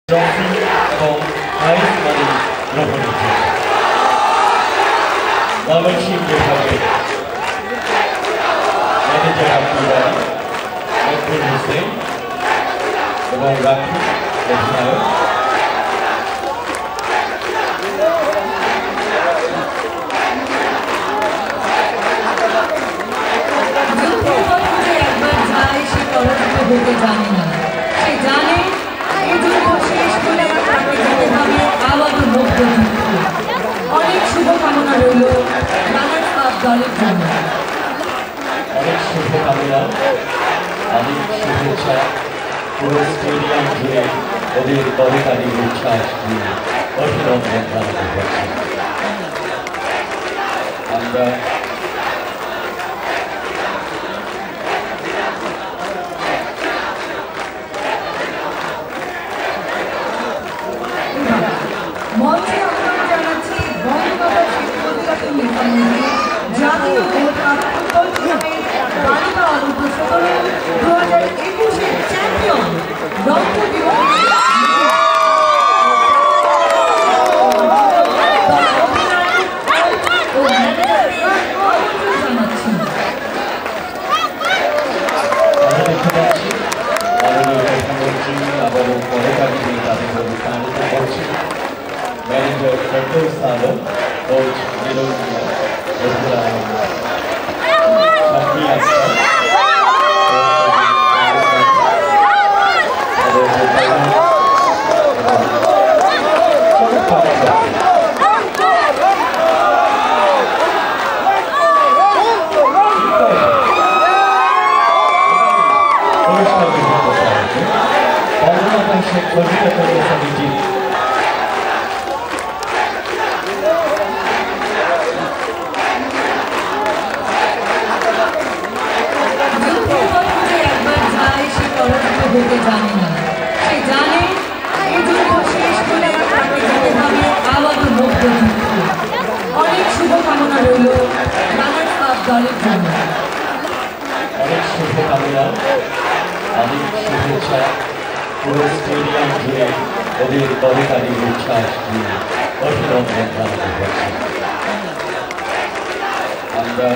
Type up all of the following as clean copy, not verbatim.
Trophy এবং prize money গ্রহণের জন্য ময়মনসিংহ বিভাগের ম্যানেজার আব্দুল হোসেন এবং রাখি অধিনায়ক হতে জানে না, সে জানে এই যুদ্ধ শেষ করে তাকে যেতে হবে আবারও মুক্ত যুদ্ধ। অনেক শুভকামনা রইল রানার্স আপ দলের জন্য। অনেক শুভকামনা, অনেক শুভেচ্ছা পুরো স্টেডিয়াম জুড়ে ওদের দলকারী উচ্ছ্বাস দিয়ে অভিনন্দন জানাতে হচ্ছে। আমরা মঞ্চে আমরা জানাচ্ছি বঙ্গবন্ধু শেখ মুজিবুর রহমান জাতীয় গোল্ড কাপ ফুটবল টুর্নামেন্ট বালিকা অনূর্ধ্ব 17 2021 এর চ্যাম্পিয়ন রংপুর কোচ সমিতি হতে জানে না, সে জানে এই যুদ্ধ শেষ করে তাকে যেতে হবে আবারও মুক্ত যুদ্ধ। অনেক শুভকামনা রইল রানার্স আপ দলের জন্য। অনেক শুভকামনা, অনেক শুভেচ্ছা পুরো স্টেডিয়াম জুড়ে ওদের দলকারী উচ্ছ্বাস দিয়ে অভিনন্দন জানাতে হচ্ছে। আমরা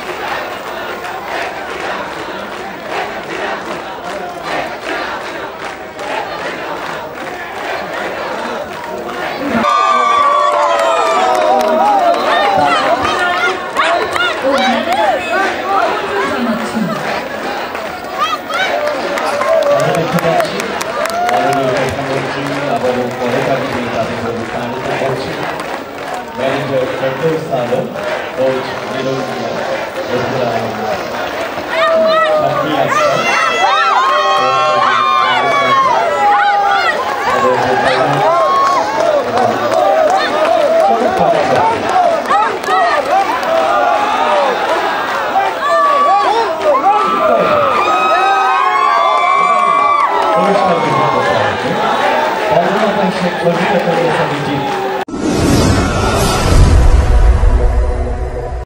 কোচ সমিতি